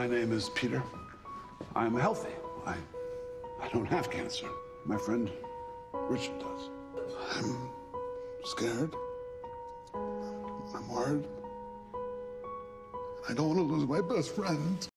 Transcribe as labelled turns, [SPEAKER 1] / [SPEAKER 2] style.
[SPEAKER 1] My name is Peter. I'm healthy. I don't have cancer. My friend Richard does. I'm scared. I'm worried. I don't want to lose my best friend.